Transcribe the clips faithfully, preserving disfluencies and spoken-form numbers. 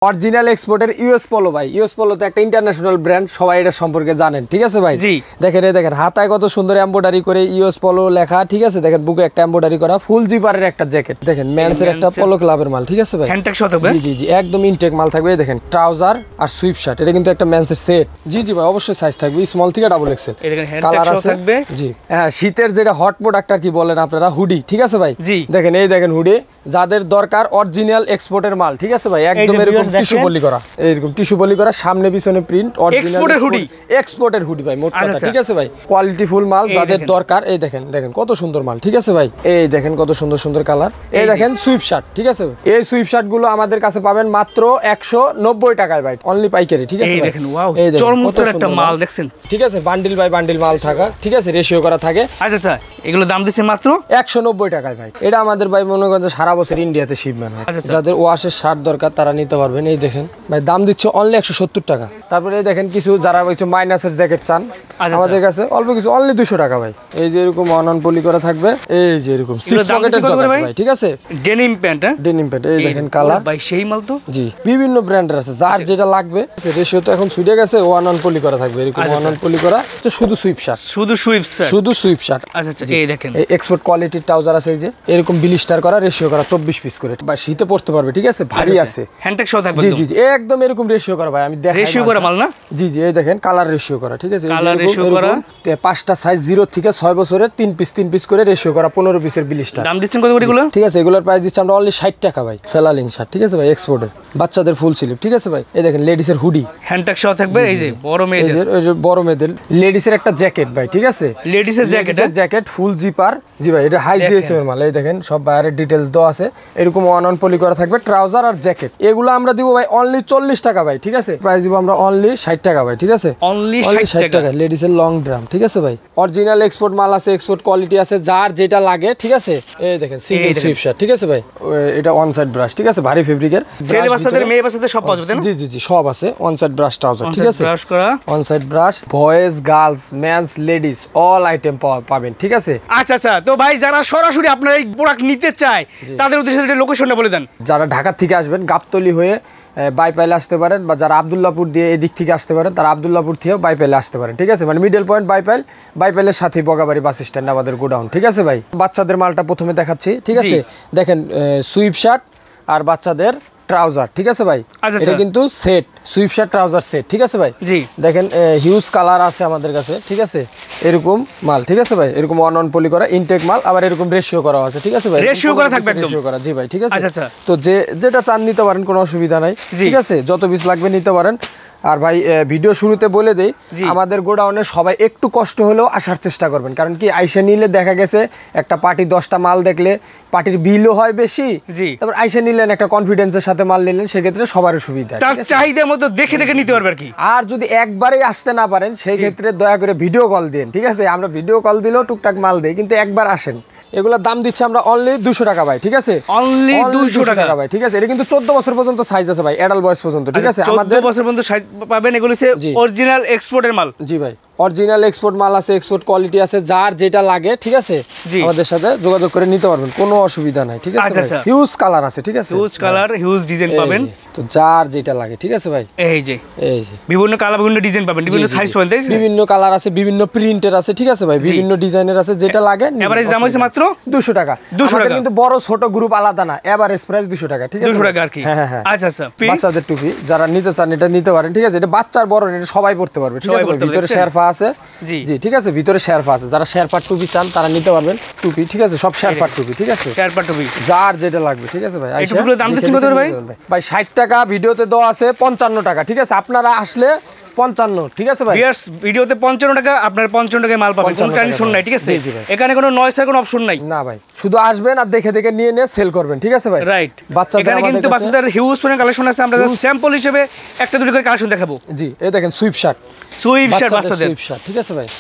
Original এক্সপোর্টের US Polo ভাই। US Polo তো একটা ইন্টারন্যাশনাল ব্র্যান্ড, সবাই এটা সম্পর্কে জানেন, ঠিক আছে ভাই? জি। দেখেন এই দেখেন হাতায় কত সুন্দর এমব্রয়ডারি করে ইউএস পোলো লেখা, ঠিক আছে? দেখেন বুকে একটা এমব্রয়ডারি করা ফুল জিপারের একটা জ্যাকেট, দেখেন মেন্সের একটা পোলো ক্লাবের মাল, ঠিক আছে ভাই? হ্যান্ডটেক সহ থাকবে। জি জি জি একদম ইনটেক মাল থাকবে। এই দেখেন ট্রাউজার আর সুইপ শার্ট, এটা কিন্তু একটা মেন্সের সেট। জি জি ভাই অবশ্যই সাইজ থাকবে স্মল থেকে ডাবল এক্সেল, কালার আছে থাকবে। জি হ্যাঁ, শীতের যেটা হট প্রোডাক্ট আর কি বলেন আপনারা, হুডি, ঠিক আছে ভাই? জি দেখেন এই দেখেন হুডি, যাদের দরকার অরিজিনাল এক্সপোর্টের মাল, ঠিক আছে ভাই? একদম এরকম টিস্যু পলি করা, এরকম টিস্যু পলি করা, সামনে পিছনে প্রিন্ট, অরিজিনাল এক্সপোর্টের হুডি, এক্সপোর্টের হুডি ভাই মোট কথা, ঠিক আছে ভাই? কোয়ালিটি ফুল মাল যাদের দরকার, এই দেখেন দেখেন কত সুন্দর মাল, ঠিক আছে ভাই? এই দেখেন কত সুন্দর সুন্দর কালার। এই দেখেন সুইপ শার্ট, ঠিক আছে? এই সুইপ শার্ট গুলো আমাদের কাছে পাবেন মাত্র একশো নব্বই টাকায় ভাই, অনলি পাইকারি, ঠিক আছে ভাই? এই দেখেন চমৎকার একটা মাল দেখছেন, ঠিক আছে? বান্ডিল বাই বান্ডিল মাল থাকা, ঠিক আছে? রেশিও করা থাকে। আচ্ছা আচ্ছা, এগুলো দাম দিচ্ছে মাত্র একশো নব্বই টাকায় ভাই। এটা আমাদের ভাই মনে করেন সারা বছর ইন্ডিয়াতে শিপমেন্ট হয়, যাদের ওয়াশের শার্ট দরকার তারা নিতে পারবেন। এই দেখেন ভাই দাম দিচ্ছে অনলি একশো সত্তর টাকা। তারপরে এই দেখেন কিছু যারা কিছু মাইনাসের জ্যাকেট চান আমাদের কাছে অল্প কিছু অনলি দুশো টাকা ভাই। এই যে এরকম অন অন পলি করা থাকবে, এই যে এরকম সিক্স পকেটের জ্যাকেট ভাই, ঠিক আছে? ডেনিম প্যান্ট, হ্যাঁ ডেনিম প্যান্ট। এই দেখেন কালার ভাই সেই মাল তো। জি বিভিন্ন ব্র্যান্ডের আছে, যার যেটা লাগবে। রেশিও তো এখন ছুটে গেছে, ওয়ান অন পলি করা থাকবে, এরকম ওয়ান অন পলি করা, শুধু সুইপ শার্ট, শুধু সুইপ শার্ট, শুধু সুইপ শার্ট। আচ্ছা আচ্ছা, এই দেখেন এই এক্সপোর্ট কোয়ালিটির ট্রাউজার আছে, এই যে এরকম বিলিস্টার করা, রেশিও করা চব্বিশ পিস করে, বা শীতে পড়তে পারবে, ঠিক আছে? ভারী আছে, হ্যান্ডটেক সহ থাকবে। জি জি জি একদম এরকম রেশিও করা ভাই, আমি দেখাই রেশিও করা মাল না? জি জি এই দেখেন কালার রেশিও করা, ঠিক আছে? কালার রেশিও করা, পাঁচটা সাইজ জিরো থেকে ছয় বছরের তিন পিস তিন পিস করে রেশিও করা, পনেরো পিসের বিলিস্টার। দাম দিচ্ছেন কত করে এগুলো? ঠিক আছে এগুলোর প্রাইস দিচ্ছি আমরা অনলি ষাট টাকা ভাই। ফেলালিং শার্ট, ঠিক আছে ভাই? এক্সপোর্টের বাচ্চাদের ফুল স্লিভ, ঠিক আছে ভাই? এই দেখেন লেডিসের হুডি, হ্যান্ডটেক সহ থাকবে। এই যে বড় মেয়েদের, এই যে বড় মেয়েদের লেডিসের একটা জ্যাকেট ভাই, ঠিক আছে? লেডিসের জ্যাকেট, জ্যাকেট ফুল জিপার, জি ভাই এটা হাই জিএসএম এর মাল। এই দেখেন সব বাইরের ডিটেইলস দেওয়া আছে, এরকম ওয়ান অন পলি করা থাকবে, ট্রাউজার আর জ্যাকেট। এগুলো আমরা দিব ভাই অনলি চল্লিশ টাকা ভাই, ঠিক আছে? প্রাইস দিব আমরা অনলি ষাট টাকা ভাই, ঠিক আছে? অনলি ষাট টাকা লেডিসের লং ড্রাম, ঠিক আছে ভাই? অরিজিনাল এক্সপোর্ট মাল আছে, এক্সপোর্ট কোয়ালিটি আছে, যার যেটা লাগে, ঠিক আছে? এই দেখেন সিঙ্গেল সুইপ শার্ট, ঠিক আছে ভাই? এটা অন সাইড ব্রাশ, ঠিক আছে? ভারী ফেব্রিকের, ছেলে বাচ্চাদের মেয়ে বাচ্চাদের সব পাওয়া যাবে না? জি জি জি সব আছে। অন সাইড ব্রাশ ট্রাউজার, ঠিক আছে? ব্রাশ করা on side brush, boys girls men's ladies all item পাবেন, ঠিক আছে? আচ্ছা আচ্ছা, তো ভাই যারা সরাসরি আপনার এই প্রোডাক্ট নিতে চায় তাদের উদ্দেশ্যে লোকেশনটা বলে দেন। যারা ঢাকা থেকে আসবেন গাবতলী হয়ে বাইপাইলে আসতে পারেন, বা যারা আব্দুল্লাহপুর দিয়ে এদিক থেকে আসতে পারেন তারা আব্দুল্লাহপুর থেকেও বাইপাইলে আসতে পারেন, ঠিক আছে? মানে মিডল পয়েন্ট বাইপাইল, বাইপাইলের সাথে বগাবাড়ি বাস স্ট্যান্ড আমাদের গোডাউন, ঠিক আছে ভাই? বাচ্চাদের মালটা প্রথমে দেখাচ্ছি, ঠিক আছে? দেখেন সুইপ শার্ট আর বাচ্চাদের ট্রাউজার, ঠিক আছে ভাই? এটা কিন্তু set, sweatshirt trouser set, ঠিক আছে ভাই? জি দেখেন হিউজ কালার আছে আমাদের কাছে, ঠিক আছে? এরকম মাল, ঠিক আছে ভাই? এরকম ওয়ান অন পলি করা ইনটেক মাল, আবার এরকম রেশিও করা আছে, ঠিক আছে ভাই? রেশিও করা থাকবে, একদম রেশিও করা, জি ভাই, ঠিক আছে? আচ্ছা আচ্ছা, তো যে যেটা চান নিতে পারেন, কোনো অসুবিধা নাই, ঠিক আছে? যত পিস লাগবে নিতে পারেন। আর ভাই ভিডিও শুরুতে বলে দেই, আমাদের গোডাউনে সবাই একটু কষ্ট হলেও আসার চেষ্টা করবেন, কারণ কি আইসা নিলে দেখা গেছে একটা পার্টি দশটা মাল দেখলে পার্টির বিলও হয় বেশি, তারপর আইসা নিলেন একটা কনফিডেন্সের সাথে মাল নিলেন, সেক্ষেত্রে সবারই সুবিধা, তার চাহিদার মতো দেখে দেখে নিতে পারবে আর কি। আর যদি একবারেই আসতে না পারেন সেই ক্ষেত্রে দয়া করে ভিডিও কল দিন, ঠিক আছে? আমরা ভিডিও কল দিলেও টুকটাক মাল দেই, কিন্তু একবার আসেন। এগুলোর দাম দিচ্ছে আমরা অনলি দুশো টাকা ভাই, ঠিক আছে? অনলি দুশো টাকা ভাই, ঠিক আছে? এটা কিন্তু চোদ্দ বছর পর্যন্ত সাইজ আছে ভাই, অ্যাডাল্ট বয়স পর্যন্ত, ঠিক আছে? আমাদের চোদ্দ বছর পর্যন্ত সাইজ পাবেন। এগুলো হচ্ছে অরিজিনাল এক্সপোর্টের মাল। জি ভাই অরিজিনাল এক্সপোর্ট মাল আছে, এক্সপোর্ট কোয়ালিটি আছে, যার যেটা লাগে, ঠিক আছে? আমাদের সাথে যোগাযোগ করে নিতে পারবেন, কোনো অসুবিধা নাই, ঠিক আছে? হিউজ কালার আছে, ঠিক আছে? হিউজ কালার, হিউজ ডিজাইন পাবেন, তো যার যেটা লাগে, ঠিক আছে ভাই? এই যে এই যে বিভিন্ন কালার, বিভিন্ন ডিজাইন পাবেন, বিভিন্ন সাইজ পাবেন, তাই বিভিন্ন কালার আছে, বিভিন্ন প্রিন্টের আছে, ঠিক আছে ভাই? বিভিন্ন ডিজাইনের আছে, যেটা লাগে। এভারেজ দাম হচ্ছে মাত্র দুশো টাকা। দুশো টাকা, কিন্তু বড় ছোট গ্রুপ আলাদা না, এভারেজ প্রাইস দুশো টাকা, ঠিক আছে? দুশো টাকা আর কি। হ্যাঁ হ্যাঁ। আচ্ছা আচ্ছা, বাচ্চাদের টুপি যারা নিতে চান এটা নিতে পারেন, ঠিক আছে? এটা বাচ্চার বড় এটা সবাই পড়তে পারবে, ঠিক আছে? ভিতরে শেরফা আছে, জি জি, ঠিক আছে? ভিতরে শেরফা আছে, যারা শেরফার টুপি চান তারা নিতে পারবেন টুপি, ঠিক আছে? সব শেরফার টুপি, ঠিক আছে? শেরফার টুপি যার যেটা লাগবে, ঠিক আছে ভাই? এই টুপিগুলোর দাম দিচ্ছেন কত ভাই? ভাই ষাট টাকা, ভিডিওতে দেওয়া আছে পঞ্চান্ন টাকা, ঠিক আছে? আপনারা আসলে পঞ্চান্ন, ঠিক আছে ভাই? ভিউয়ার্স ভিডিওতে পঞ্চান্ন টাকা, আপনার পঞ্চান্ন টাকায় মাল পাবেন, কোনো টেনশন নাই, ঠিক আছে? এখানে কোনো নয়েসের কোনো অপশন নাই, না ভাই, শুধু আসবেন আর দেখে দেখে নিয়ে নিয়ে সেল করবেন, ঠিক আছে ভাই? রাইট। বাচ্চাদের এখানে কিন্তু বাচ্চাদের হিউজ পরিমাণ কালেকশন আছে, আমরা স্যাম্পল হিসেবে একটা দুটো করে কালেকশন দেখাবো। জি এই দেখেন সুইপ শার্ট, সুইপ শার্ট বাচ্চাদের সুইপ শার্ট, ঠিক আছে ভাই?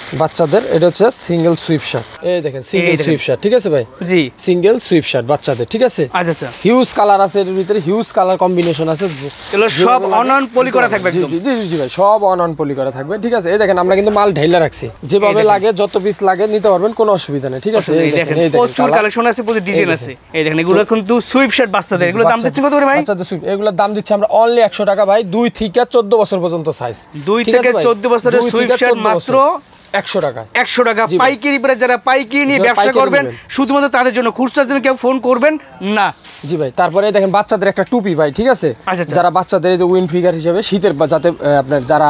বাচ্চাদের এটা হচ্ছে সিঙ্গেল সুইপ শার্ট, এই দেখেন সিঙ্গেল সুইপ শার্ট, ঠিক আছে ভাই? জি, সিঙ্গেল সুইপ শার্ট বাচ্চাদের, ঠিক আছে? আচ্ছা আচ্ছা, হিউজ কালার আছে এর ভিতরে, হিউজ কালার কম্বিনেশন আছে, এগুলো সব অন অন পলি করা থাকবে একদম। জি জি জি ভাই, সব অন অন পলি করা থাকবে, ঠিক আছে? এই দেখেন আমরা কিন্তু মাল ঢাইলা রাখছি, যেভাবে লাগে যত পিস লাগে নিতে পারবেন, কোনো অসুবিধা নেই, ঠিক আছে? এই দেখেন প্রচুর কালেকশন আছে, প্রচুর ডিজাইন আছে। এই দেখেন এগুলো কিন্তু সুইপ শার্ট বাচ্চাদের, এগুলো দাম দিচ্ছেন কত করে ভাই? বাচ্চাদের সুইপ এগুলোর দাম দিচ্ছি আমরা অনলি একশো টাকা ভাই, দুই থেকে চোদ্দ বছর পর্যন্ত সাইজ, দুই থেকে চোদ্দ বছরের সুইপ শার্ট মাত্র একশো টাকা। একশো টাকা পাইকারি প্রাইস, যারা পাইকারি নিয়ে ব্যবসা করবেন শুধুমাত্র তাদের জন্য, খুচরার জন্য কেউ ফোন করবেন না। জি ভাই, তারপরে দেখেন বাচ্চাদের একটা টুপি ভাই, ঠিক আছে? যারা বাচ্চাদের এই যে উইন ফিগার হিসেবে শীতের, যাতে আপনার যারা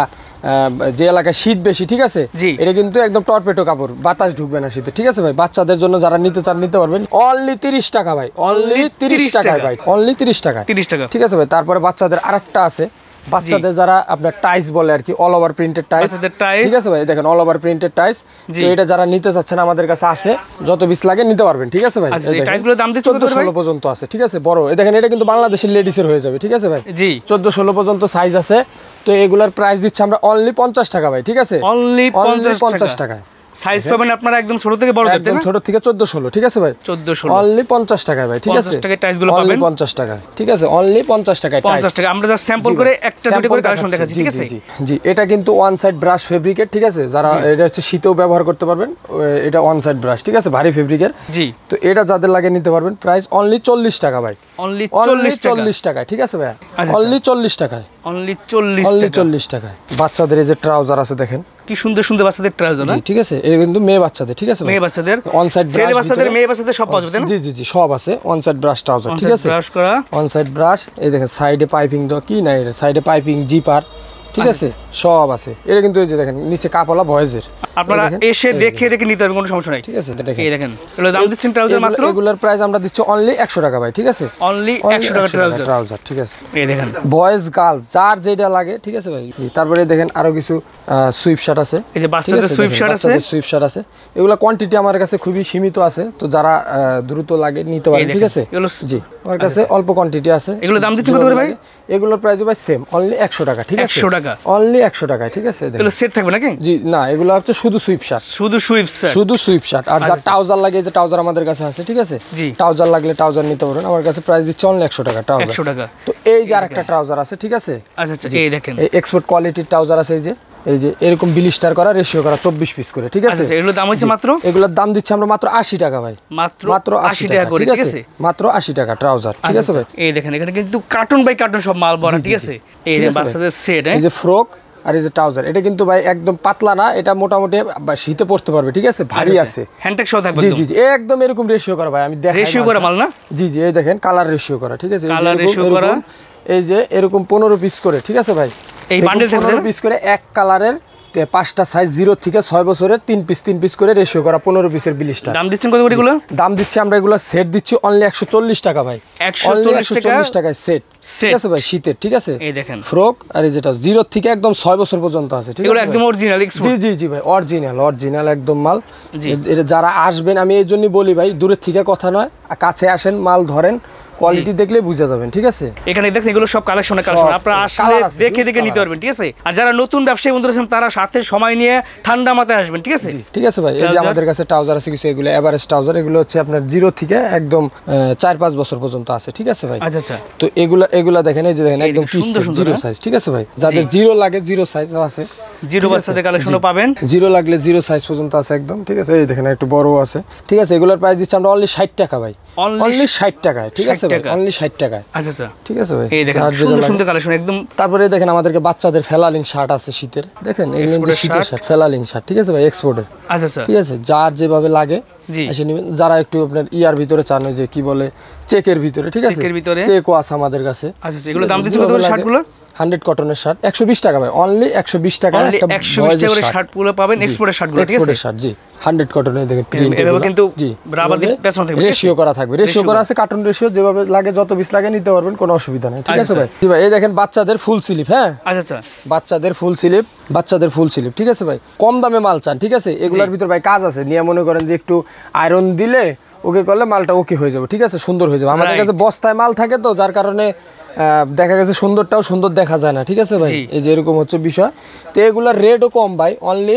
যে এলাকায় শীত বেশি, ঠিক আছে? এটা কিন্তু একদম টর্পেটো কাপড়, বাতাস ঢুকবে না শীতে, ঠিক আছে ভাই? বাচ্চাদের জন্য যারা নিতে চান নিতে পারবেন, অনলি তিরিশ টাকা ভাই, অনলি তিরিশ টাকায় ভাই, অনলি তিরিশ টাকা, তিরিশ টাকা, ঠিক আছে ভাই? তারপরে বাচ্চাদের আরেকটা আছে, বাচ্চাদের যারা আপনার টাইস বলে আর কি, অল ওভার প্রিন্টেড টাইস, ঠিক আছে ভাই? দেখেন অল ওভার প্রিন্টেড টাইস, তো এটা যারা নিতে চাচ্ছেন আমাদের কাছে আছে, যত পিস লাগে নিতে পারবেন, ঠিক আছে ভাই? টাইসগুলোর দাম দিচ্ছি চোদ্দ ষোলো পর্যন্ত আছে, ঠিক আছে? বড় এই দেখেন, এটা কিন্তু বাংলাদেশের লেডিসের হয়ে যাবে, ঠিক আছে ভাই? জি, চোদ্দ ষোলো পর্যন্ত সাইজ আছে, তো এগুলার প্রাইস দিচ্ছি আমরা অনলি পঞ্চাশ টাকা ভাই, ঠিক আছে? অনলি পঞ্চাশ টাকায় সাইজ পাবেন আপনারা একদম ছোট থেকে বড়, একদম ছোট থেকে চোদ্দ ষোলো, ঠিক আছে ভাই? চোদ্দ ষোলো অনলি পঞ্চাশ টাকায় ভাই, ঠিক আছে? পঞ্চাশ টাকায় টাইসগুলো পাবেন, পঞ্চাশ টাকায়, ঠিক আছে? অনলি পঞ্চাশ টাকায় টাইস, পঞ্চাশ টাকা। আমরা জাস্ট স্যাম্পল করে একটা দুটো করে কালেকশন দেখাচ্ছি, ঠিক আছে? জি জি, এটা কিন্তু ওয়ান সাইড ব্রাশ ফেব্রিকের, ঠিক আছে? যারা এটা হচ্ছে শীতেও ব্যবহার করতে পারবেন, এটা ওয়ান সাইড ব্রাশ, ঠিক আছে? ভারী ফেব্রিকের, জি। তো এটা যাদের লাগে নিতে পারবেন, প্রাইস অনলি চল্লিশ টাকা ভাই, অনলি চল্লিশ টাকায়, ঠিক আছে ভাই? অনলি চল্লিশ টাকায়, অনলি চল্লিশ অনলি চল্লিশ টাকায়। বাচ্চাদের এই যে ট্রাউজার আছে দেখেন, কি সুন্দর সুন্দর বাচ্চাদের ট্রাউজার, ঠিক আছে? এটা কিন্তু মেয়ে বাচ্চাদের, ঠিক আছে? মেয়ে বাচ্চাদের অন সাইড ছেলে বাচ্চাদের, মেয়ে বাচ্চাদের সব পাওয়া যাবে না? জি জি জি, সব আছে, অন সাইড ব্রাশ ট্রাউজার, ঠিক আছে? ব্রাশ করা অন সাইড ব্রাশ, এই দেখেন সাইডে পাইপিং দাও, কি না এটা সাইডে পাইপিং জিপার, ঠিক আছে? সব আছে। এটা কিন্তু এই যে দেখেন নিচে কাপলা ভয়েজের, আপনারা এসে দেখে দেখে নিতে পারবেন, কোনো সমস্যা নাই, ঠিক আছে? দেখেন এই দেখেন, এগুলো দাম দিচ্ছেন ট্রাউজার মাত্র, এগুলোর প্রাইস আমরা দিচ্ছি অনলি একশো টাকা ভাই, ঠিক আছে? অনলি একশো টাকা ট্রাউজার, ট্রাউজার, ঠিক আছে? এই দেখেন বয়েজ গার্লস যার যেটা লাগে, ঠিক আছে ভাই? জি, তারপরে দেখেন আরো কিছু সুইপ শার্ট আছে, এই যে বাচ্চাদের সুইপ শার্ট আছে, সুইপ শার্ট আছে, এগুলা কোয়ান্টিটি আমার কাছে খুবই সীমিত আছে, তো যারা দ্রুত লাগে নিতে পারেন, ঠিক আছে? জি, আমার কাছে অল্প কোয়ান্টিটি আছে। এগুলো দাম দিচ্ছেন কত করে ভাই? এগুলোর প্রাইস ভাই সেম, অনলি একশো টাকা, ঠিক আছে? একশো টাকা, অনলি একশো টাকা, ঠিক আছে? এগুলো সেট থাকবে নাকি? জি না, এগুলো হচ্ছে শুধু সুইপ শার্ট, শুধু সুইপ শার্ট, শুধু সুইপ শার্ট। আর যার ট্রাউজার লাগে, যে ট্রাউজার আমাদের কাছে আছে, ঠিক আছে? জি, ট্রাউজার লাগলে ট্রাউজার নিতে পারেন, আমার কাছে প্রাইস দিচ্ছে অনলি একশো টাকা ট্রাউজার, একশো টাকা। তো এই যে আরেকটা ট্রাউজার আছে, ঠিক আছে? আচ্ছা আচ্ছা, এই দেখেন এই এক্সপোর্ট কোয়ালিটির ট্রাউজার আছে, এই যে এই যে এরকম বিলিস্টার করা, রেশিও করা, চব্বিশ পিস করে, ঠিক আছে? এগুলোর দাম হচ্ছে মাত্র, এগুলোর দাম দিচ্ছি আমরা মাত্র আশি টাকা ভাই, মাত্র মাত্র আশি টাকা করে, ঠিক আছে? মাত্র আশি টাকা ট্রাউজার, ঠিক আছে ভাই? এই দেখেন এখানে কিন্তু কার্টুন বাই কার্টুন সব মাল ভরা, ঠিক আছে? এই যে বাচ্চাদের সেট, এই যে ফ্রক আর এই যে ট্রাউজার, এটা কিন্তু ভাই একদম পাতলা না, এটা মোটামুটি শীতে পড়তে পারবে, ঠিক আছে? ভারী আছে, হ্যান্ডটেক সহ থাকবে, জি জি জি, একদম এরকম রেশিও করা ভাই, আমি দেখাই, রেশিও করা মাল না? জি জি, এই দেখেন কালার রেশিও করা, ঠিক আছে? কালার রেশিও করা, এই যে এরকম পনেরো পিস করে, ঠিক আছে ভাই? এই বান্ডেল পনেরো পিস করে এক কালারের, পাঁচটা সাইজ, জিরো থেকে ছয় বছরের, তিন পিস তিন পিস করে রেশিও করা, পনেরো পিসের বিলিশটা। দাম দিচ্ছেন কত করে এগুলো? দাম দিচ্ছি আমরা এগুলো সেট দিচ্ছি অনলি একশো চল্লিশ টাকা ভাই, একশো চল্লিশ টাকায় সেট, ঠিক আছে ভাই? শীতের, ঠিক আছে? এই দেখেন ফ্রক আর এই যেটা জিরো থেকে একদম ছয় বছর পর্যন্ত আছে, ঠিক আছে? একদম অরিজিনাল, জি জি জি ভাই, অরিজিনাল অরিজিনাল একদম মাল। এটা যারা আসবেন, আমি এই জন্যই বলি ভাই, দূরের থেকে কথা নয়, কাছে আসেন, মাল ধরেন, কোয়ালিটি দেখলে বুঝা যাবেন, ঠিক আছে? এখানে দেখেন এগুলো সব কালেকশনের কালেকশন, আপনারা আসলে দেখে দেখে নিতে পারবেন, ঠিক আছে? আর যারা নতুন ব্যবসায়ী বন্ধুরা আছেন, তারা সাথে সময় নিয়ে ঠান্ডা মাথায় আসবেন, ঠিক আছে? ঠিক আছে ভাই, এই যে আমাদের কাছে ট্রাউজার আছে কিছু, এগুলো এভারেজ ট্রাউজার, এগুলো হচ্ছে আপনার জিরো থেকে একদম চার পাঁচ বছর পর্যন্ত আছে, ঠিক আছে ভাই? আচ্ছা আচ্ছা, তো এগুলা এগুলা দেখেন, এই যে দেখেন একদম জিরো সাইজ, ঠিক আছে ভাই? যাদের জিরো লাগে জিরো সাইজ আছে, জিরো বাচ্চাদের কালেকশনও পাবেন, জিরো লাগলে জিরো সাইজ পর্যন্ত আছে একদম, ঠিক আছে? এই দেখেন একটু বড় আছে, ঠিক আছে? এগুলোর প্রাইস দিচ্ছি আমরা অনলি ষাট টাকা ভাই, অনলি ষাট টাকায়, ঠিক আছে ভাই? অনলি ষাট টাকায়, আচ্ছা আচ্ছা, ঠিক আছে ভাই? এই দেখেন সুন্দর সুন্দর কালেকশন একদম। তারপরে দেখেন আমাদেরকে বাচ্চাদের ফেলালিং শার্ট আছে শীতের, দেখেন এগুলো শীতের শার্ট, ফেলালিং শার্ট, ঠিক আছে ভাই? এক্সপোর্টের, আচ্ছা আচ্ছা, ঠিক আছে? যার যেভাবে লাগে এসে নেবেন, যারা একটু আপনার ইয়ার ভিতরে চান, যে কি বলে চেকের ভিতরে, ঠিক আছে? চেকের ভিতরে চেকও আছে আমাদের কাছে। আচ্ছা আচ্ছা, এগুলো দাম দিচ্ছি কত করে শার্টগুলো? হান্ড্রেড কটনের শার্ট একশো বিশ টাকা ভাই, অনলি একশো বিশ টাকা, একশো বিশ টাকা করে শার্টগুলো পাবেন, এক্সপোর্টের শার্টগুলো, ঠিক আছে? এক্সপোর্টের শার্ট, জি, হান্ড্রেড কটনের দেখেন প্রিন্ট, এগুলো কিন্তু রাবার দিয়ে পেছনে থাকবে, রেশিও করা থাকবে, রেশিও করা আছে, কার্টুন রেশিও, যেভাবে লাগে যত পিস লাগে নিতে পারবেন, কোনো অসুবিধা নেই, ঠিক আছে ভাই? জি ভাই, এই দেখেন বাচ্চাদের ফুল স্লিপ, হ্যাঁ আচ্ছা আচ্ছা, বাচ্চাদের ফুল স্লিপ, বাচ্চাদের ফুল স্লিপ, ঠিক আছে ভাই? কম দামে মাল চান, ঠিক আছে? এগুলোর ভিতর ভাই কাজ আছে, নিয়ে মনে করেন যে একটু আয়রন দিলে ওকে করলে মালটা ওকে হয়ে যাবে, ঠিক আছে? সুন্দর হয়ে যাবে। আমাদের কাছে বস্তায় মাল থাকে তো, যার কারণে দেখা গেছে সুন্দরটাও সুন্দর দেখা যায় না, ঠিক আছে ভাই? এই যে এরকম হচ্ছে বিষয়। তো এগুলার রেটও কম ভাই, অনলি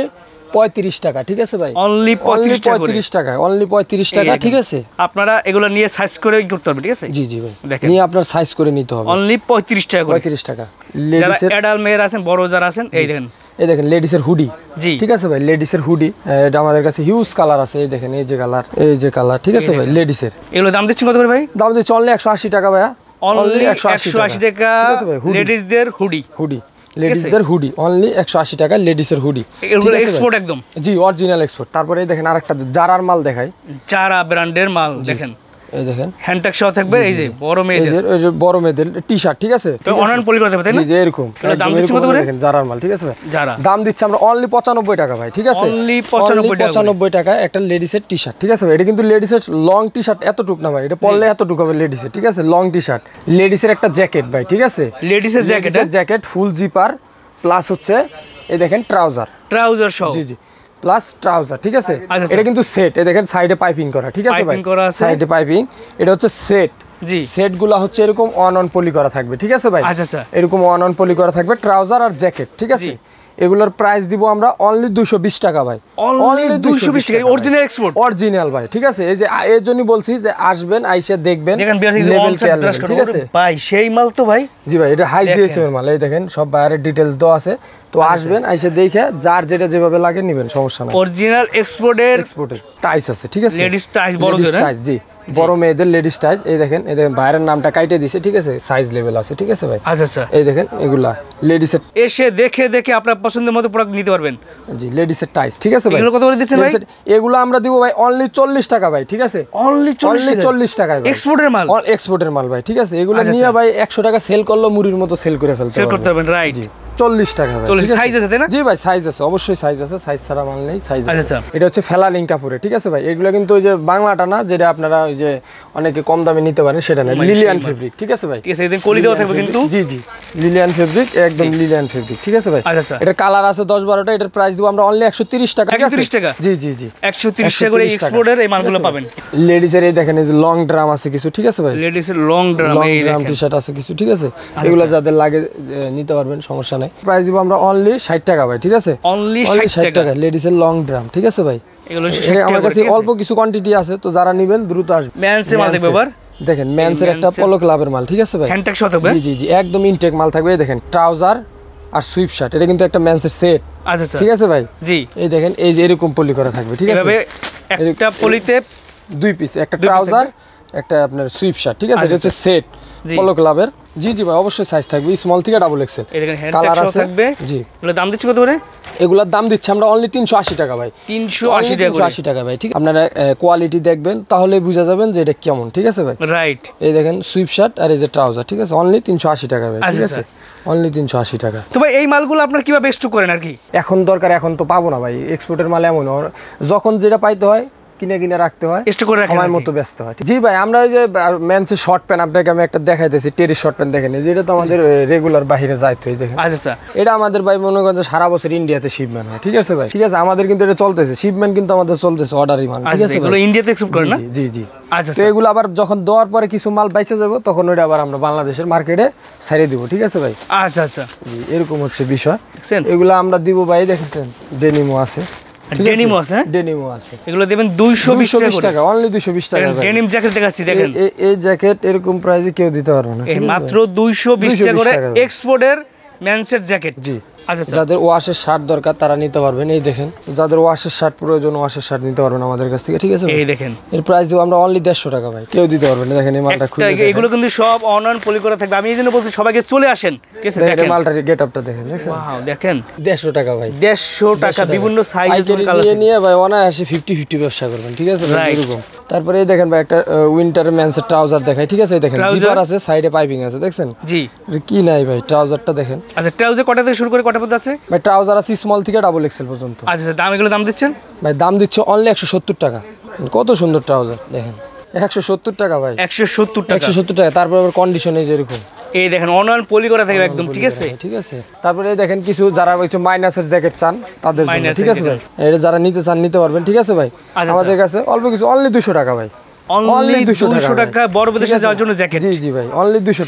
পঁয়ত্রিশ টাকা, ঠিক আছে ভাই? অনলি পঁয়ত্রিশ টাকা করে। পঁয়ত্রিশ টাকা, অনলি পঁয়ত্রিশ টাকা, ঠিক আছে? আপনারা এগুলো নিয়ে সাইজ করে ই করতে পারবেন, ঠিক আছে? জি জি ভাই, দেখেন। নিয়ে আপনার সাইজ করে নিতে হবে। অনলি পঁয়ত্রিশ টাকা করে। পঁয়ত্রিশ টাকা। যারা লেডিসের, অ্যাডাল্ট মেয়ের আছেন, বড় যারা আছেন, এই দেখেন, এই দেখেন লেডিসের হুডি, জি, ঠিক আছে ভাই? লেডিসের হুডি, এটা আমাদের কাছে হিউজ কালার আছে, এই দেখেন, এই যে কালার, এই যে কালার, ঠিক আছে ভাই? লেডিসের এগুলো দাম দিচ্ছেন কত করে ভাই? দাম দিচ্ছে অনলি একশো আশি টাকা ভাইয়া, অনলি একশো আশি টাকা। ঠিক আছে ভাই? হুডি, লেডিসদের হুডি, হুডি, লেডিসদের হুডি, অনলি একশো আশি টাকা লেডিসের হুডি। এগুলো এক্সপোর্ট একদম, জি, অরিজিনাল এক্সপোর্ট। তারপরে এই দেখেন আরেকটা জারার মাল দেখাই, যারা ব্র্যান্ডের মাল, দেখেন এই দেখেন হ্যান্ডটেক সহ থাকবে, এই যে বড় এই মেয়েদের, যে এই যে বড় মেয়েদের টি শার্ট, ঠিক আছে? তো অনলাইন পলি করতে পারতেন জি না? জি, এরকম এগুলো দাম একদম দিচ্ছেন কত এরকম করে? দেখেন জারার মাল, ঠিক আছে ভাই? যারা দাম দিচ্ছে আমরা অনলি পঁচানব্বই টাকা ভাই, ঠিক আছে? অনলি পঁচানব্বই টাকা করে। পঁচানব্বই টাকা একটা লেডিসের টি শার্ট, ঠিক আছে ভাই? এটা কিন্তু লেডিসের লং টি শার্ট, এতটুক না ভাই, এটা পরলে এতটুকু হবে লেডিসের, ঠিক আছে? Long T shirt. লেডিসের একটা জ্যাকেট ভাই, ঠিক আছে? লেডিসের jacket, jacket full zipper plus হচ্ছে এই দেখেন ট্রাউজার, ট্রাউজার সহ, জি জি, প্লাস ট্রাউজার, ঠিক আছে? আচ্ছা, এটা কিন্তু সেট, এই দেখেন সাইডে পাইপিং করা, ঠিক আছে ভাই? পাইপিং করা আছে। সাইডে পাইপিং, এটা হচ্ছে সেট। জি, সেটগুলো হচ্ছে এরকম অন অন পলি করা থাকবে, ঠিক আছে ভাই? আচ্ছা আচ্ছা, এরকম অন অন পলি করা থাকবে, ট্রাউজার আর জ্যাকেট, ঠিক আছে? এগুলোর প্রাইস দিব আমরা অনলি দুশো বিশ টাকা ভাই, অনলি দুশো বিশ টাকা, অরিজিনাল এক্সপোর্ট, অরিজিনাল ভাই, ঠিক আছে? এই যে এর জন্য বলছি যে আসবেন, আইসে দেখবেন, দেখেন লেভেল কেয়ার নেবেন, ঠিক আছে ভাই? সেই মাল তো ভাই, জি ভাই, এটা হাই জিএসএম এর মাল, এই দেখেন সব বাইরের ডিটেইলস দেওয়া আছে, তো আসবেন, আইসে দেখে যার যেটা যেভাবে লাগে নেবেন, সমস্যা নাই। অরিজিনাল এক্সপোর্টের এক্সপোর্টের টাইস আছে, ঠিক আছে? লেডিস টাইস, বড়দের, টাইস, জি, বড় মেয়েদের লেডিস টাইস, এই দেখেন, এই দেখেন বাইরের নামটা কাইটে দিছে, ঠিক আছে? সাইজ লেভেল আছে, ঠিক আছে ভাই? আচ্ছা আচ্ছা, এই দেখেন এগুলা লেডিসের, এসে দেখে দেখে আপনার পছন্দের মতো প্রোডাক্ট নিতে পারবেন। জি, লেডিসের টাইস, ঠিক আছে ভাই? এগুলো কত করে দিচ্ছেন ভাই? এগুলো আমরা দিব ভাই অনলি চল্লিশ টাকা ভাই, ঠিক আছে? অনলি অনলি চল্লিশ টাকায় ভাই, এক্সপোর্টের মাল, এক্সপোর্টের মাল ভাই, ঠিক আছে? এগুলো আচ্ছা, নিয়ে আচ্ছা। ভাই একশো টাকা সেল করলো মুড়ির মতো সেল করে ফেলতে সেল করতে পারবেন, পারবেন, রাইট? জি, চল্লিশ টাকা ভাই, চল্লিশ, ঠিক আছে? সাইজ আছে তাই না? জি ভাই, সাইজ আছে, অবশ্যই সাইজ আছে, সাইজ ছাড়া মাল নেই, সাইজ আচ্ছা, আছে। আচ্ছা। এটা হচ্ছে ফেলালিং কাপড়ে, ঠিক আছে ভাই? এগুলো কিন্তু ওই যে বাংলাটা না, যেটা আপনারা ওই যে অনেকে কম দামে নিতে পারেন, সেটা না, লিলিয়ান ফেব্রিক, ঠিক আছে ভাই? ঠিক আছে, এদিন কলি দেওয়া থাকবে কিন্তু, জি জি, লিলিয়ান ফেব্রিক, একদম লিলিয়ান ফেব্রিক, ঠিক আছে ভাই? আচ্ছা আচ্ছা, এটা কালার আছে দশ বারোটা, এটার প্রাইস দিব আমরা অনলি একশো তিরিশ টাকা, ঠিক আছে? একশো তিরিশ টাকা, জি জি জি, একশো তিরিশ টাকা করে এক্সপোর্টের এই মালগুলো পাবেন। লেডিসের এই দেখেন, এই যে লং ড্রাম আছে কিছু, ঠিক আছে ভাই? লেডিসের লং ড্রাম, লং এই ড্রাম দেখেন, টি শার্ট আছে কিছু, ঠিক আছে? এগুলো যাদের লাগে এ, নিতে পারবেন, সমস্যা নাই। প্রাইস দিব আমরা অনলি ষাট টাকা ভাই, ঠিক আছে? অনলি অনলি ষাট ষাট টাকা। টাকা লেডিসের লং ড্রাম, ঠিক আছে ভাই? এগুলো হচ্ছে এটা ষাট আমার টাকা কাছে করে, অল্প কিছু কোয়ান্টিটি আছে, তো যারা নেবেন দ্রুত আসবেন। ম্যানসে মাল দেখবে এবার, দেখেন ম্যানসের একটা ম্যানসের- পলো ক্লাবের মাল, ঠিক আছে ভাই? হ্যান্ডটেক সহ থাকবে, জি জি জি, একদম ইনটেক মাল থাকবে। এই দেখেন ট্রাউজার আর সুইপ শার্ট, এটা কিন্তু একটা ম্যানসের সেট, আচ্ছা আচ্ছা, ঠিক আছে ভাই? জি, এই দেখেন, এই যে এরকম পলি করা থাকবে, ঠিক আছে? এভাবে একটা পলিতে দুই পিস, একটা দুই piece ট্রাউজার, একটা আপনার সুইপ শার্ট, ঠিক আছে? এটা হচ্ছে সেট জি। পলো ক্লাবের, জি জি ভাই, অবশ্যই সাইজ থাকবে স্মল থেকে ডাবল এক্সেল, এই দেখেন হ্যান্ডটেক কালার সহ আছে, থাকবে, জি। এগুলো দাম দিচ্ছি কত করে? এগুলোর দাম দিচ্ছি আমরা অনলি তিনশো আশি টাকা ভাই, তিনশো আশি অনলি টাকা তিনশো করে, আশি টাকা ভাই, ঠিক? আপনারা কোয়ালিটি দেখবেন, তাহলে বুঝা যাবেন যে এটা কেমন, ঠিক আছে ভাই? রাইট? এই দেখেন সুইপ শার্ট আর এই যে ট্রাউজার, ঠিক আছে? অনলি তিনশো আশি টাকা ভাই, ঠিক আচ্ছা, আছে? অনলি তিনশো আশি টাকা। তো ভাই এই মালগুলো আপনার কিভাবে স্টক করেন আর কি? এখন দরকার, এখন তো পাবো না ভাই, এক্সপোর্টের মাল এমন, ওর যখন যেটা পাইতে হয় কিনে কিনে রাখতে হয়, স্টক করে রাখেন সময় আর কি? মতো ব্যস্ত হয়। জি ভাই, আমরা ওই যে মেন্সের শর্ট প্যান্ট আপনাকে আমি একটা দেখাইতেছি, টেরিস শর্ট প্যান্ট দেখেন, যেটা তো আমাদের রেগুলার বাইরে যাইতে হয়, দেখেন। আচ্ছা আচ্ছা, এটা আমাদের ভাই মনে করেন যে সারা বছর ইন্ডিয়াতে শিপমেন্ট হয়, ঠিক আছে ভাই? ঠিক আছে, আমাদের কিন্তু এটা চলতেছে, শিপমেন্ট কিন্তু আমাদের চলতেছে, অর্ডারই মাল, ঠিক আচ্ছা, আছে এগুলো ভাই? ইন্ডিয়াতে এক্সপোর্ট করেন না? জি জি জি। আচ্ছা তো এগুলো আবার যখন দেওয়ার পরে কিছু মাল বাইচে যাবো, তখন ওইটা আবার আমরা বাংলাদেশের মার্কেটে ছাড়িয়ে দিব, ঠিক আছে ভাই? আচ্ছা আচ্ছা, জি, এরকম হচ্ছে বিষয়। দেখছেন? এগুলো আমরা দিব ভাই, দেখেছেন ডেনিমো আছে, ঠিক আছে? ডেনিমো আছে, হ্যাঁ? ডেনিমো আছে, এগুলো দেবেন দুইশো বিশ দুইশো বিশ টাকা, টাকা, অনলি দুইশো বিশ টাকা ভাই। ডেনিম জ্যাকেট দেখাচ্ছি, দেখেন এ- এ- এই জ্যাকেট এরকম প্রাইসে কেউ দিতে পারবে না, এই ঠিক আছে মাত্র ভাই? দুইশো বিশ দুইশো টাকা বিশ করে টাকা। এক্সপোর্টের ম্যানসেট জ্যাকেট। জি। আচ্ছা আচ্ছা, যাদের ওয়াশের শার্ট দরকার তারা নিতে পারবেন, এই দেখেন। যাদের ওয়াশের শার্ট প্রয়োজন, ওয়াশের শার্ট নিতে পারবেন আমাদের কাছ থেকে, ঠিক আছে ভাই? এই দেখেন এর প্রাইস দিব আমরা অনলি দেড়শো টাকা ভাই, কেউ দিতে পারবেন না। দেখেন এই মালটা খুলে একটা- এগুলো কিন্তু সব অনলাইন পলি করা থাকবে, আমি এই জন্য বলছি সবাইকে চলে আসেন, ঠিক আছে? দেখেন, দেখেন এই মালটার গেট আপটা দেখেন, দেখছেন? ওয়াও, দেখেন দেড়শো টাকা ভাই, দেড়শো টাকা, বিভিন্ন সাইজ পাইকারি নিয়ে নিয়ে ভাই অনায়াসে ফিফটি ফিফটি ব্যবসা করবেন, ঠিক আছে ভাই? Right. এরকম। তারপরে এই দেখেন ভাই, একটা উইন্টার ম্যানসের ট্রাউজার দেখাই, ঠিক আছে? এই দেখেন Trouser? জিপার আছে, সাইডে পাইপিং আছে, দেখছেন? জি। এটা কি নাই ভাই, ট্রাউজারটা দেখেন আচ্ছা, ট্রাউজার কটা থেকে শুরু করে কটা পর্যন্ত আছে? ভাই। ট্রাউজার আছে স্মল থেকে ডাবল এক্সেল পর্যন্ত। আচ্ছা আচ্ছা, দাম এগুলো দাম দিচ্ছেন? ভাই দাম দিচ্ছে অনলি একশো সত্তর টাকা, কত সুন্দর ট্রাউজার দেখেন, একশো সত্তর টাকা ভাই, একশো সত্তর টাকা। একশো সত্তর টাকা। তারপর আবার কন্ডিশনে যেরকম, এই দেখেন অনলাইন পলি করা থাকবে একদম, ঠিক আছে? ঠিক আছে। তারপরে এই দেখেন কিছু যারা একটু মাইনাসের জ্যাকেট চান তাদের জন্য, মাইনাসের ঠিক আছে ভাই? jacket। এটা যারা নিতে চান নিতে পারবেন, ঠিক আছে ভাই? আচ্ছা, আমাদের কাছে অল্প কিছু, অনলি দুশো টাকা ভাই, অনলি দুশো দুশো টাকা টাকা, বড় বিদেশে যাওয়ার জন্য জ্যাকেট। জি জি ভাই, অনলি দুশো টাকা।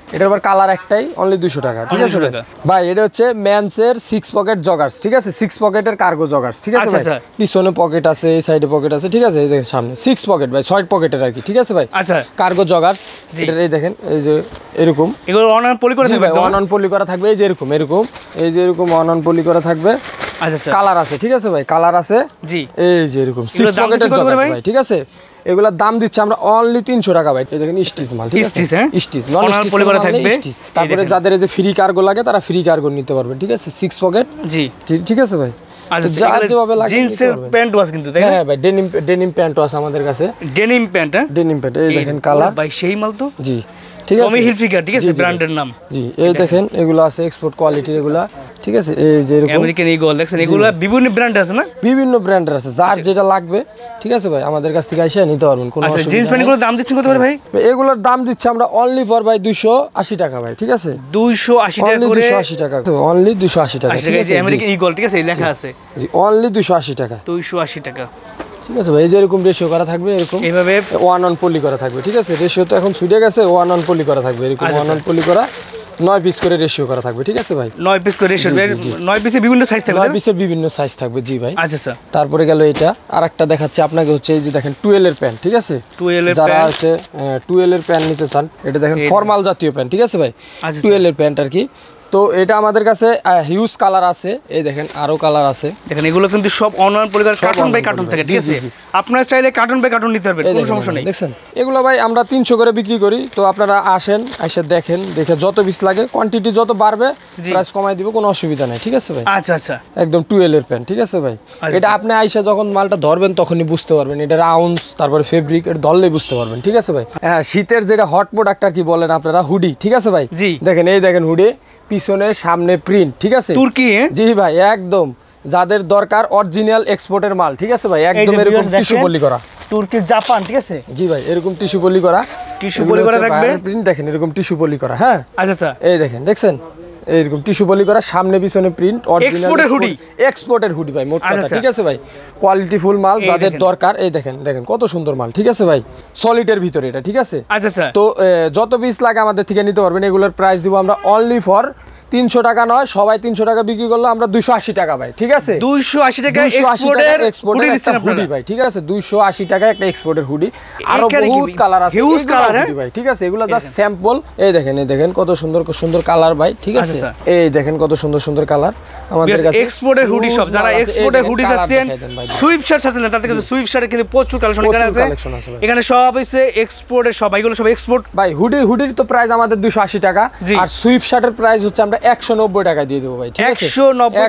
এটার আবার কালার একটাই, অনলি দুশো টাকা, ঠিক আছে ভাই। ভাই এটা হচ্ছে ম্যানসের সিক্স পকেট জগার্স, ঠিক আছে, সিক্স পকেটের কার্গো জগার্স, ঠিক আছে ভাই। পিছনে পকেট আছে, এই সাইডে পকেট আছে, ঠিক আছে, এই দেখেন সামনে সিক্স পকেট ভাই, ছয় পকেটের আর কি, ঠিক আছে ভাই। আচ্ছা, কার্গো জগার্স, এটা এই দেখেন এই যে এরকম, এগুলো অনলাইন পলি করা থাকবে, অন অন পলি করা থাকবে, এই যে এরকম এরকম এই যে এরকম অন অন পলি করা থাকবে। আচ্ছা আচ্ছা, কালার আছে, ঠিক আছে ভাই, কালার আছে, জি, এই যে এরকম সিক্স পকেটের জগার্স ভাই, ঠিক আছে। এগুলোর দাম দিচ্ছে আমরা অনলি তিনশো টাকা ভাই। এই দেখেন স্টিচ মাল, ঠিক আছে, স্টিচ নন স্টিচ পলি করা থাকবে। তারপরে যাদের এই যে ফ্রি কার্গো লাগে তারা ফ্রি কার্গো নিতে পারবেন, ঠিক আছে, সিক্স পকেট, জি, ঠিক আছে ভাই। আচ্ছা, যার যেভাবে লাগে জিন্সের প্যান্ট ওয়াশ কিন্তু, তাই না? হ্যাঁ ভাই, ডেনিম ডেনিম প্যান্ট আছে আমাদের কাছে, ডেনিম প্যান্ট, হ্যাঁ ডেনিম প্যান্ট, এই দেখেন কালার ভাই, সেই মাল তো, জি, ঠিক আছে, টমি হিলফিগার, ঠিক আছে, ব্র্যান্ডের নাম, জি। এই দেখেন এগুলো আছে এক্সপোর্ট কোয়ালিটি, এগুলা, ঠিক আছে, এই যে এরকম আমেরিকান ইগল দেখছেন, এগুলা বিভিন্ন ব্র্যান্ড আছে না, বিভিন্ন ব্র্যান্ডের আছে, যার যেটা লাগবে, ঠিক আছে ভাই, আমাদের কাছ থেকে এসে নিতে পারবেন, কোনো অসুবিধা নেই। জিন্স প্যান্টগুলোর দাম দিচ্ছেন কত করে ভাই? এগুলোর দাম দিচ্ছে আমরা অনলি ফর ভাই দুইশো আশি টাকা ভাই, ঠিক আছে, দুইশো আশি টাকা করে, দুইশো আশি টাকা, অনলি দুইশো আশি টাকা, ঠিক আছে, আমেরিকান ইগল, ঠিক আছে, এই লেখা আছে, জি, অনলি দুইশো আশি টাকা, দুইশো আশি টাকা, ঠিক আছে ভাই। এই যে এরকম রেশিও করা থাকবে, এরকম এইভাবে ওয়ান অন পলি করা থাকবে, ঠিক আছে, রেশিও তো এখন ছুটে গেছে, ওয়ান অন পলি করা থাকবে, এরকম ওয়ান অন পলি করা, নয় পিস করে রেশিও করা থাকবে, ঠিক আছে ভাই, নয় পিস করে রেশিও, নয় পিসে বিভিন্ন সাইজ থাকবে, নয় পিসের বিভিন্ন সাইজ থাকবে, জি ভাই। আচ্ছা স্যার, তারপরে তারপরে গেল এটা আরেকটা দেখাচ্ছি আপনাকে, হচ্ছে এই যে দেখেন টুয়েল এর প্যান্ট, ঠিক আছে, যারা হচ্ছে টুয়েল এর প্যান্ট নিতে চান, এটা দেখেন ফর্মাল জাতীয় প্যান্ট, ঠিক আছে ভাই, টুয়েল এর প্যান্ট আর কি। তো এটা আমাদের কাছে হিউজ কালার আছে, এই দেখেন আরো কালার আছে, দেখেন এগুলো কিন্তু সব অনলাইন পরিবার কার্টুন বাই কার্টুন থাকে, ঠিক আছে, আপনারা চাইলে কার্টুন বাই কার্টুন নিতে পারবেন, কোনো সমস্যা নেই। দেখছেন এগুলো ভাই আমরা তিনশো করে বিক্রি করি, তো আপনারা আসেন, এসে দেখেন, দেখে যত পিস লাগে কোয়ান্টিটি যত বাড়বে প্রাইস কমাই দিব, কোনো অসুবিধা নাই, ঠিক আছে ভাই। আচ্ছা আচ্ছা, একদম টুয়েল এর প্যান্ট, ঠিক আছে ভাই। এটা আপনি আইসা যখন মালটা ধরবেন তখনই বুঝতে পারবেন এটা আউন্স, তারপরে ফেব্রিক, এটা ধরলেই বুঝতে পারবেন, ঠিক আছে ভাই। হ্যাঁ, শীতের যেটা হট প্রোডাক্ট আর কি বলেন আপনারা, হুডি, ঠিক আছে ভাই, জি, দেখেন এই দেখেন হুডি, পিছনে সামনে প্রিন্ট, ঠিক আছে, তুর্কি, জি ভাই, একদম যাদের দরকার অরিজিনাল এক্সপোর্টের মাল, ঠিক আছে ভাই, একদম এরকম টিস্যু পলি করা, তুর্কি জাপান, ঠিক আছে, জি ভাই, এরকম টিস্যু পলি করা, টিস্যু পলি করা থাকবে, প্রিন্ট দেখেন এরকম টিস্যু পলি করা, হ্যাঁ, আচ্ছা আচ্ছা, এই দেখেন, দেখছেন এরকম টিস্যু পলি করা, সামনে পিছনে প্রিন্ট, অরিজিনাল এক্সপোর্টের হুডি, এক্সপোর্টের হুডি ভাই, মোট কথা, ঠিক আছে ভাই, কোয়ালিটি ফুল মাল, যাদের দরকার, এই দেখেন দেখেন কত সুন্দর মাল, ঠিক আছে ভাই, সলিডের ভিতরে এটা, ঠিক আছে। আচ্ছা আচ্ছা, তো যত পিস লাগে আমাদের থেকে নিতে পারবেন, এগুলোর প্রাইস দিব আমরা অনলি ফর তিনশো টাকা নয়, সবাই তিনশো টাকা বিক্রি করলো, আমরা দুইশো আশি টাকা ভাই, ঠিক আছে, দুইশো আশি টাকা এক্সপোর্টের এক্সপোর্টের একটা হুডি ভাই, ঠিক আছে, দুইশো আশি টাকা একটা এক্সপোর্টের হুডি, আরো বহুত কালার আছে, হিউজ কালার ভাই, ঠিক আছে, এগুলো জাস্ট স্যাম্পল। এই দেখেন, এই দেখেন কত সুন্দর সুন্দর কালার ভাই, ঠিক আছে, এই দেখেন কত সুন্দর সুন্দর কালার আমাদের কাছে, এক্সপোর্টের হুডি সব, যারা এক্সপোর্টের হুডি যাচ্ছেন, সুইফট শার্ট আছে না, তাদের কাছে সুইফট শার্টের কিন্তু প্রচুর কালেকশন এখানে আছে, এখানে সব হইছে এক্সপোর্টের, সব এগুলো সব এক্সপোর্ট ভাই। হুডি হুডির তো প্রাইস আমাদের দুইশো আশি টাকা, আর সুইফট শার্টের প্রাইস হচ্ছে আমরা একশো নব্বই টাকা দিয়ে দেবো ভাই, ঠিক আছে, একশো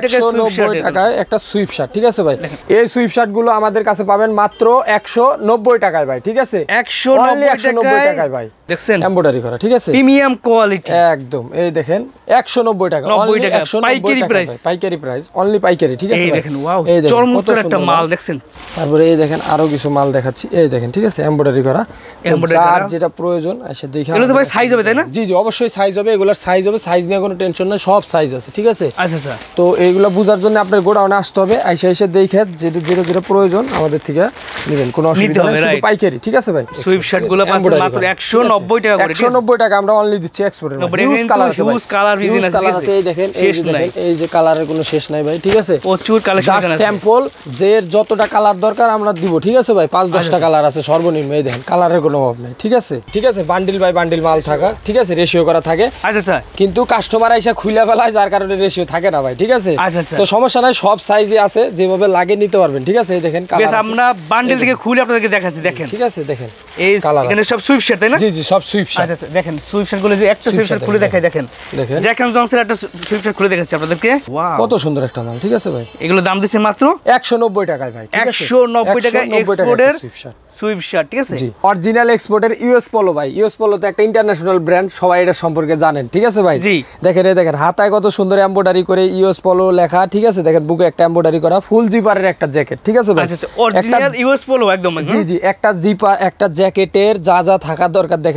নব্বই টাকায় একটা সুইফট শার্ট, ঠিক আছে ভাই। এই সুইফট শার্ট গুলো আমাদের কাছে পাবেন মাত্র একশো নব্বই টাকায় ভাই, ঠিক আছে, একশো নব্বই টাকায় ভাই, দেখছেন এমব্রয়ডারি করা, ঠিক আছে, প্রিমিয়াম কোয়ালিটি, একদম, এই দেখেন একশো নব্বই টাকা, নব্বই টাকা পাইকারি প্রাইস, পাইকারি প্রাইস, অনলি পাইকারি, ঠিক আছে, এই দেখেন ওয়াও, চমৎকার একটা মাল দেখছেন। তারপরে এই দেখেন আরো কিছু মাল দেখাচ্ছি, এই দেখেন, ঠিক আছে, এমব্রয়ডারি করা, যার যেটা প্রয়োজন এসে দেখে, এগুলো তো ভাই সাইজ হবে, তাই না? জি জি, অবশ্যই সাইজ হবে, এগুলোর সাইজ হবে, সাইজ নিয়ে কোনো টেনশন নাই, সব সাইজ আছে, ঠিক আছে। আচ্ছা আচ্ছা, তো এইগুলো বোঝার জন্য আপনার গোডাউনে আসতে হবে, আইসা এসে দেখে যেটা যেটা যেটা প্রয়োজন আমাদের থেকে নেবেন, কোনো অসুবিধা নেই, শুধু পাইকারি, ঠিক আছে ভাই। সুইফট শার্টগুলো পাচ্ছেন মাত্র একশো নব্বই টাকা করে, একশো নব্বই টাকা আমরা অনলি দিচ্ছি এক্সপোর্টের, হিউজ কালার আছে, হিউজ কালার ভিজিন আছে, এই দেখেন, এই দেখেন, এই যে কালারের কোনো শেষ নাই ভাই, ঠিক আছে, প্রচুর কালেকশন আছে, স্যাম্পল যে যতটা কালার দরকার আমরা দিব, ঠিক আছে ভাই, পাঁচ দশটা কালার আছে সর্বনিম্ন, এই দেখেন কালারের কোনো অভাব নাই, ঠিক আছে, ঠিক আছে, বান্ডিল বাই বান্ডিল মাল থাকা, ঠিক আছে, রেশিও করা থাকে, আচ্ছা আচ্ছা, কিন্তু কাস্টমার আইসা খুলে ফেলায়, যার কারণে রেশিও থাকে না ভাই, ঠিক আছে, আচ্ছা আচ্ছা, তো সমস্যা নাই, সব সাইজে আছে, যেভাবে লাগে নিতে পারবেন, ঠিক আছে, এই দেখেন কালার, আমরা বান্ডিল থেকে খুলে আপনাদেরকে দেখাচ্ছি, দেখেন, ঠিক আছে, দেখেন এই এখানে সব সুইফট শার্ট, তাই না? জি জি, সব সুইফট শার্ট, আচ্ছা আচ্ছা, দেখেন সুইফট শার্ট গুলো, যে একটা সুইফট শার্ট খুলে দেখাই, দেখেন দেখেন জ্যাক এন্ড জনসনের একটা সুইফট শার্ট খুলে দেখাচ্ছি আপনাদেরকে, ওয়াও কত সুন্দর একটা মাল, ঠিক আছে ভাই, এগুলো দাম দিচ্ছে মাত্র একশো নব্বই টাকায় ভাই, একশো নব্বই টাকা এক্সপোর্টের সুইফট শার্ট, ঠিক আছে, জি, অরিজিনাল এক্সপোর্টের ইউএস পোলো ভাই, ইউএস পোলো তো একটা ইন্টারন্যাশনাল ব্র্যান্ড, সবাই এটা সম্পর্কে জানেন, ঠিক আছে ভাই, জি, দেখেন এই দেখেন হাতায় কত সুন্দর এমব্রয়ডারি করে ইউএস পোলো লেখা, ঠিক আছে, দেখেন বুকে একটা এমব্রয়ডারি করা, ফুল জিপারের একটা জ্যাকেট, ঠিক আছে ভাই, আচ্ছা আচ্ছা, অরিজিনাল ইউএস পোলো একদম, জি জি, একটা জিপার একটা জ্যাকেটের যা যা থাকার দরকার দেখেন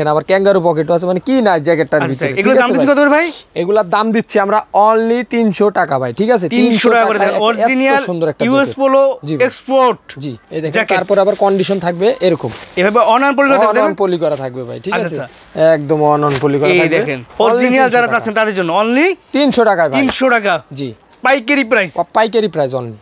দেখেন আবার ক্যাঙ্গারু পকেটও আছে, মানে কি নাই জ্যাকেটটার আচ্ছা ভিতরে। এগুলো দাম দিচ্ছি কত করে ভাই? এগুলার দাম দিচ্ছি আমরা অনলি তিনশো টাকা ভাই, ঠিক আছে? তিনশো টাকা করে টাকায় এত অরিজিনাল সুন্দর একটা ইউএস জ্যাকেট। পোলো জি ভাই। এক্সপোর্ট। জি এই দেখেন, জ্যাকেট। তারপর আবার কন্ডিশন থাকবে এরকম এভাবে অনান পলি করে অন পলি করা থাকবে ভাই, ঠিক আছে? আচ্ছা, একদম অন অন পলি করা এই থাকবে। দেখেন Only অরিজিনাল তিনশো যারা টাকা। চাচ্ছেন তাদের জন্য অনলি তিনশো টাকায় ভাই। তিনশো টাকা জি পাইকারি প্রাইস। পাইকারি প্রাইস অনলি।